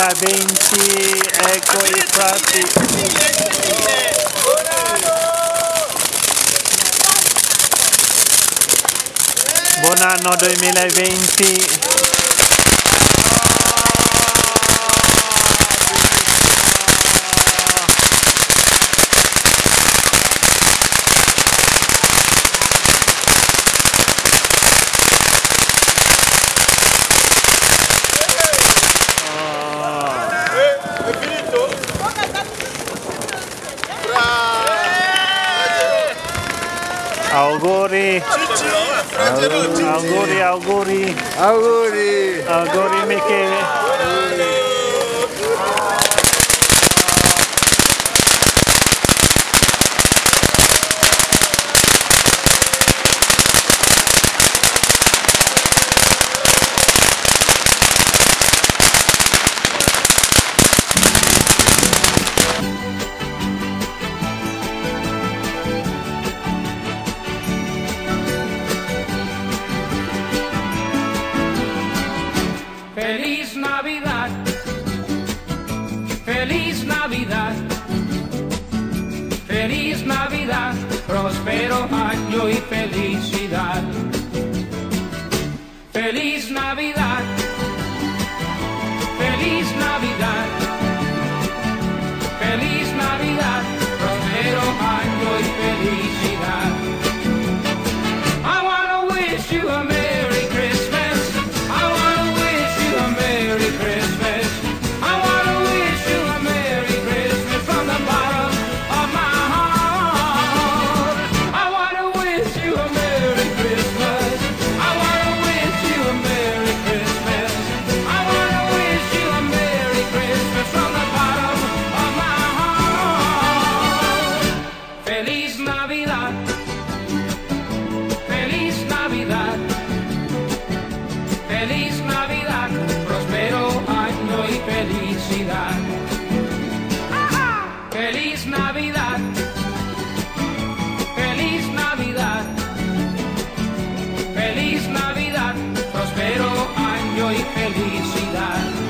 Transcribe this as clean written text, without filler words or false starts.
2020, ecco i frati. Buon anno 2020. Auguri, auguri, auguri, Auguri! auguri Michele. Feliz Navidad, feliz Navidad, feliz Navidad, próspero año y felicidad. Feliz Navidad, feliz Navidad, feliz Navidad, próspero año y felicidad. I wanna wish you a Merry Christmas. I wanna wish you a Merry Christmas. I wanna wish you a Merry Christmas from the bottom of my heart. I wanna wish you a Merry Christmas. I wanna wish you a Merry Christmas. I wanna wish you a Merry Christmas from the bottom of my heart. Feliz Navidad. Feliz Navidad. Feliz Navidad, próspero año y felicidad. Feliz Navidad, feliz Navidad, feliz Navidad, próspero año y felicidad.